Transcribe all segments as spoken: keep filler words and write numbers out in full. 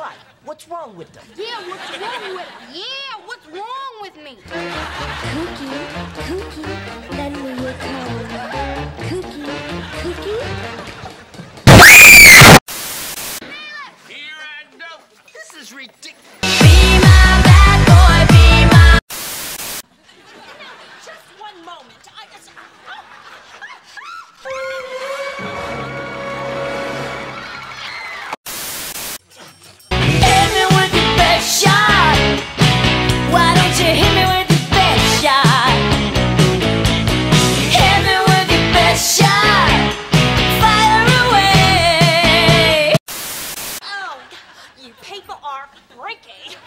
Why? What's wrong with them? Yeah, what's wrong with Yeah, what's wrong with me? Kookie, Kookie, lend me your comb. Kookie, Kookie. Here I go. This is ridiculous. Be my bad boy, be my... Just one moment. I just... Hit me with your best shot. Why don't you hit me with your best shot? Hit me with your best shot. Fire away. Oh, you people are freaky.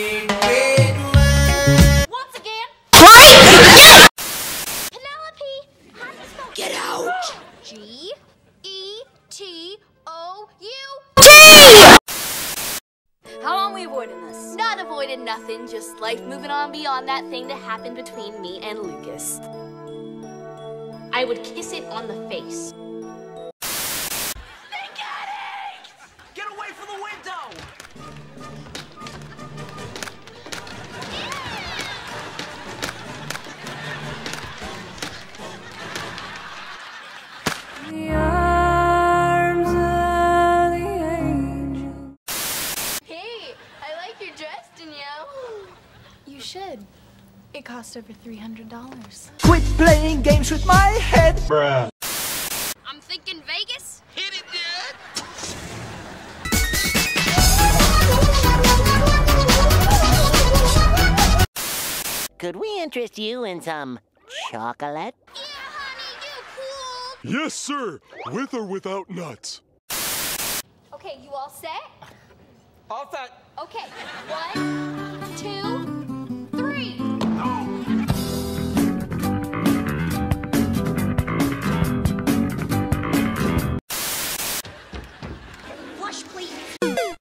Once again. Penelope, how do you spell Get out. G E T O U How long are we avoiding this? Not avoiding nothing, just life moving on beyond that thing that happened between me and Lucas. I would kiss it on the face. Get away from the window! The arms of the angel. Hey, I like your dress, Danielle. You should. It cost over three hundred dollars. Quit playing games with my head. Bruh. I'm thinking Vegas. Hit it, dude! Could we interest you in some chocolate? Yeah, honey, you cool. Yes, sir. With or without nuts. Okay, you all set? All set. Okay, one, two, three. Flush, please.